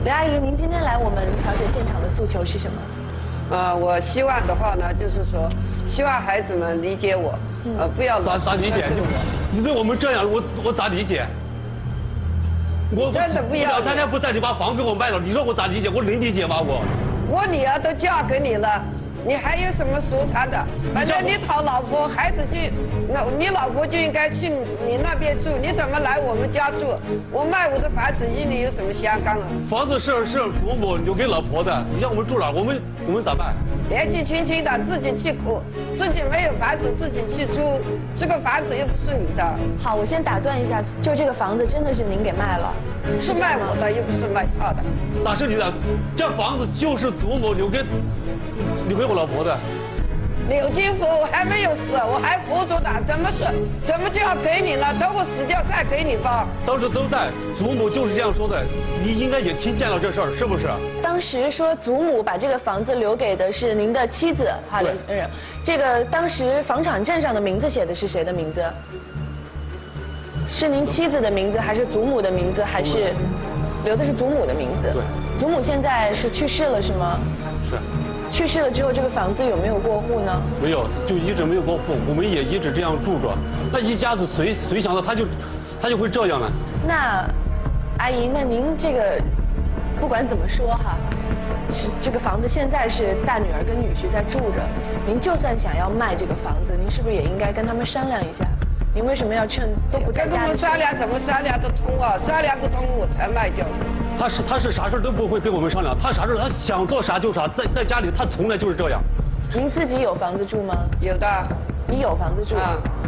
刘阿姨，您今天来我们调解现场的诉求是什么？ 我希望的话呢，就是说，希望孩子们理解我，不要咋理解你对我们这样，我咋理解？我真的不要。 两三天不在，你把房给我卖了，你说我咋理解？我能理解吗？ 我女儿都嫁给你了。 你还有什么说差的？反正你讨老婆，孩子就你老婆就应该去你那边住，你怎么来我们家住？我卖我的房子与你有什么相干啊？ 房子是祖母留给老婆的，你让我们住哪儿？我们咋办？ 年纪轻轻的自己去苦，自己没有房子自己去租，这个房子又不是你的。 好，我先打断一下，就这个房子真的是您给卖了？ 是卖我的，又不是卖他的。 咋是你的？这房子就是祖母留给我老婆的。 刘金福，我还没有死，我还活着的，怎么就要给你了？等我死掉再给你吧。 当时都在，祖母就是这样说的，你应该也听见了这事儿，是不是？ 当时说祖母把这个房子留给的是您的妻子哈刘先生，这个当时房产证上的名字写的是谁的名字？是您妻子的名字，还是祖母的名字，还是留的是祖母的名字？ 对。 祖母现在是去世了是吗？ 是。 去世了之后，这个房子有没有过户呢？ 没有，就一直没有过户，我们也一直这样住着。那一家子谁想到他就会这样呢？ 那，阿姨，那您这个不管怎么说哈，这个房子现在是大女儿跟女婿在住着，您就算想要卖这个房子，您是不是也应该跟他们商量一下？您为什么要趁都不在家？跟他们商量怎么商量得通啊？商量不通我才卖掉。 他是啥事都不会跟我们商量，他啥事他想做啥就啥，在家里他从来就是这样。 您自己有房子住吗？ 有的。 你有房子住？